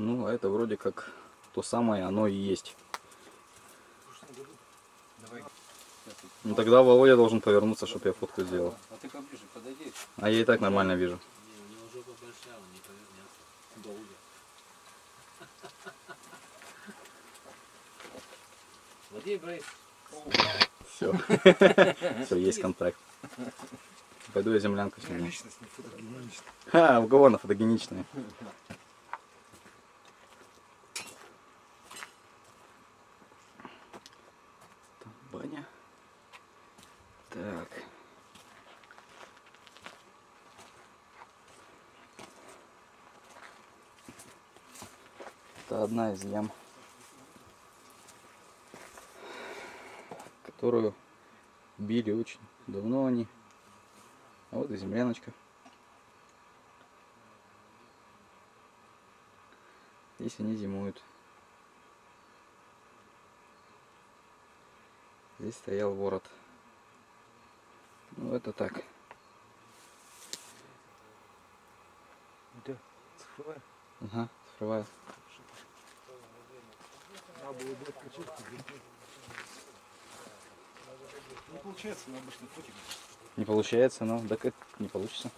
Ну, а это вроде как то самое, оно и есть. Ну тогда Володя должен повернуться, чтобы я фотку сделал. А ты поближе подойди. А я и так нормально вижу. Не, у него жопа большая, он не повернется. Долго. Владей, Брейс. Все. Все, есть контакт. Пойду я землянку сниму. Личность не фотогеничная. Ха, у кого она фотогеничная? Там баня. Так. Это одна из ям, которую били очень давно они. А вот и земляночка. Здесь они зимуют. Здесь стоял ворот. Ну это так. Да, цифровая. Ага, цифровая. Надо было бы откачать. Не получается на обычный фотик. Не получается, но так это не получится.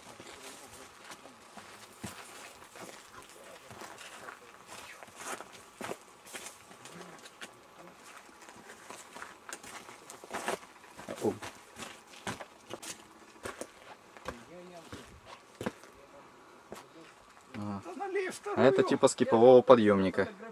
О. Ага. А это типа скипового подъемника.